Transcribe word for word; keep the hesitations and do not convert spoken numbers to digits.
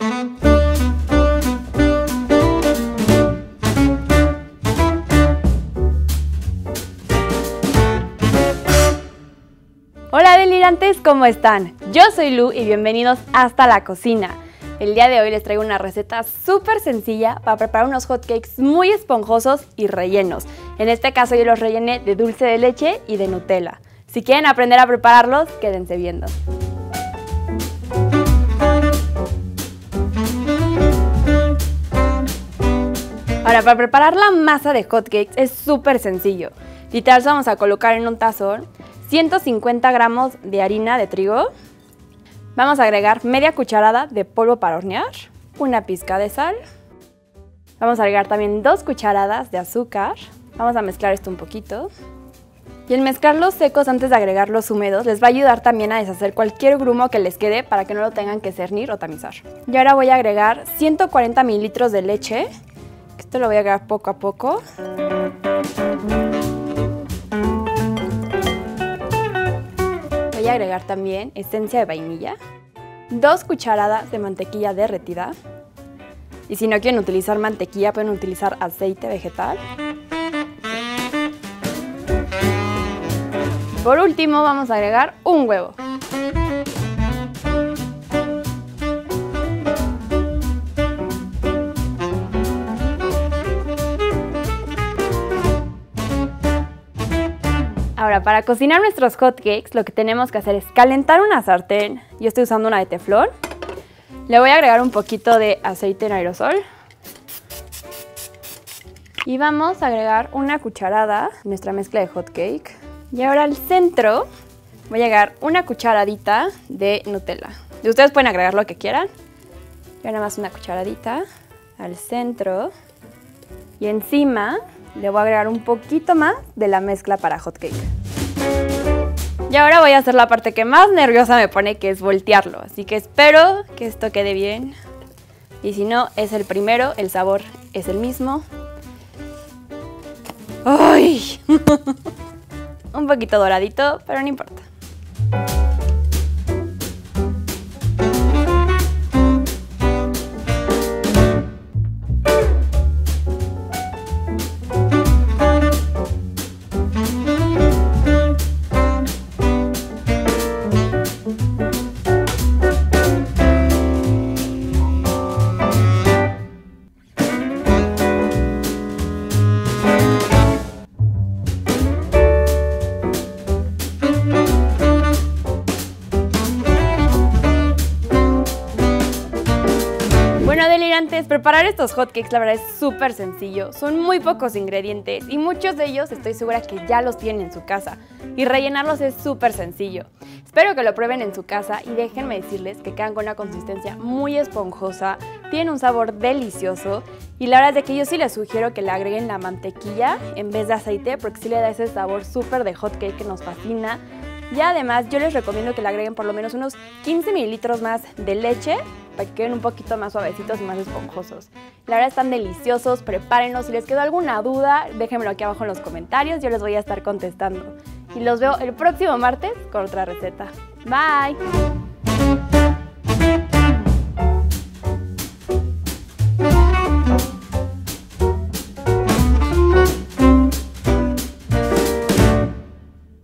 Hola delirantes, ¿cómo están? Yo soy Lu y bienvenidos hasta la cocina. El día de hoy les traigo una receta súper sencilla para preparar unos hotcakes muy esponjosos y rellenos. En este caso yo los rellené de dulce de leche y de Nutella. Si quieren aprender a prepararlos, quédense viendo. Ahora, para preparar la masa de hotcakes es súper sencillo. Literal, vamos a colocar en un tazón ciento cincuenta gramos de harina de trigo. Vamos a agregar media cucharada de polvo para hornear, una pizca de sal. Vamos a agregar también dos cucharadas de azúcar. Vamos a mezclar esto un poquito. Y el mezclar los secos antes de agregar los húmedos les va a ayudar también a deshacer cualquier grumo que les quede para que no lo tengan que cernir o tamizar. Y ahora voy a agregar ciento cuarenta mililitros de leche. Esto lo voy a agregar poco a poco. Voy a agregar también esencia de vainilla, dos cucharadas de mantequilla derretida, y si no quieren utilizar mantequilla pueden utilizar aceite vegetal. Por último vamos a agregar un huevo. Ahora, para cocinar nuestros hotcakes, lo que tenemos que hacer es calentar una sartén. Yo estoy usando una de teflón. Le voy a agregar un poquito de aceite en aerosol. Y vamos a agregar una cucharada de nuestra mezcla de hotcake. Y ahora al centro voy a agregar una cucharadita de Nutella. Y ustedes pueden agregar lo que quieran. Y ahora más una cucharadita al centro. Y encima le voy a agregar un poquito más de la mezcla para hotcake. Y ahora voy a hacer la parte que más nerviosa me pone, que es voltearlo. Así que espero que esto quede bien. Y si no, es el primero, el sabor es el mismo. ¡Ay! Un poquito doradito, pero no importa. Bueno, delirantes, preparar estos hotcakes la verdad es súper sencillo. Son muy pocos ingredientes y muchos de ellos estoy segura que ya los tienen en su casa. Y rellenarlos es súper sencillo. Espero que lo prueben en su casa y déjenme decirles que quedan con una consistencia muy esponjosa, tienen un sabor delicioso y la verdad es de que yo sí les sugiero que le agreguen la mantequilla en vez de aceite porque sí le da ese sabor súper de hotcake que nos fascina. Y además yo les recomiendo que le agreguen por lo menos unos quince mililitros más de leche para que queden un poquito más suavecitos y más esponjosos. La verdad están deliciosos, prepárenlos. Si les quedó alguna duda, déjenmelo aquí abajo en los comentarios, yo les voy a estar contestando. Y los veo el próximo martes con otra receta. Bye.